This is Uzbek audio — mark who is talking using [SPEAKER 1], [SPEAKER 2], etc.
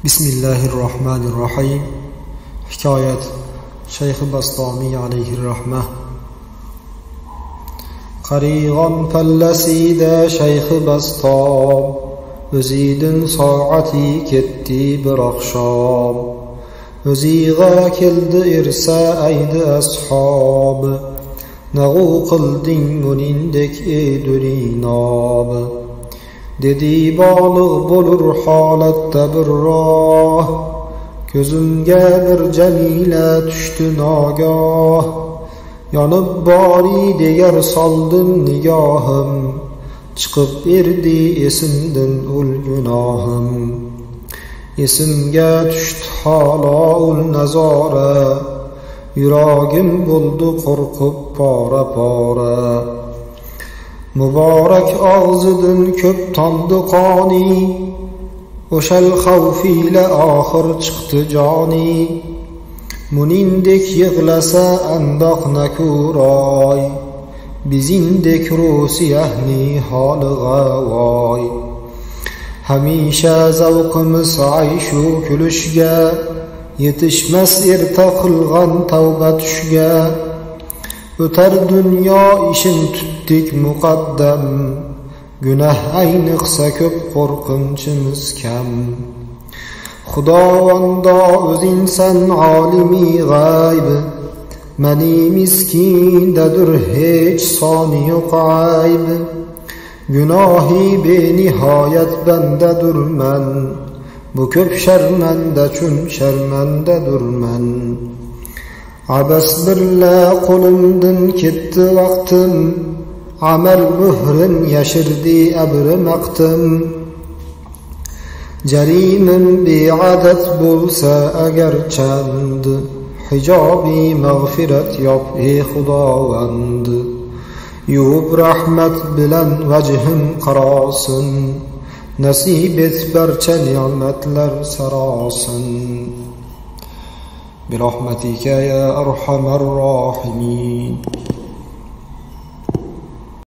[SPEAKER 1] Bismillahirrahmanirrahim. Hikoyat Shayx Bastomiy alayhirrahmah. Qarig'on pallasida Shayx Bastom, o'zidin soati ketdi bir oqshom. O'ziga keldi irsa aydi ashob, nag'u qilding bunindek ey duninob. Dedi baliq bo'lur holatda bir roh, ko'zimga bir jamila tushdi nogoh. Yonib bori degar soldim nigohim, chiqib erdi esimdan ul gunohim. Esimga tushdi halo ul nazora, yuragim bo'ldi qo'rqib pora pora. Muborak og'zidan ko'p tomdi qoni, o'shal xavfila oxir chiqdi joni. Munindek yig'lasa andoq nakuroy, bizindek ro'siyahni holiga voy. Hamisha zavqimiz ayshu kulishga, yetishmas erta qilgan tavba tushga. O'tar dunyo ishin tutdik muqaddam, gunoh ayniqsa ko'p qo'rqinchimiz kam. Xudovando o'zingsan olimi g'ayb, mani miskindadir hech soni yo'q ayb. Gunohi benihoyat bandadurman, bu ko'p sharmanda chun sharmandadurman. Abas birla qo'limdan ketdi vaqtim, amal muhrin yashirdi abri maqtim. Jarimim beadat bo'lsa agar chand, hijobi mag'firat yop ey Xudovand. Yuvib rahmat bilan vajhim qarosin, nasib et barcha ne'matlar sarosin. برحمتك يا أرحم الراحمين.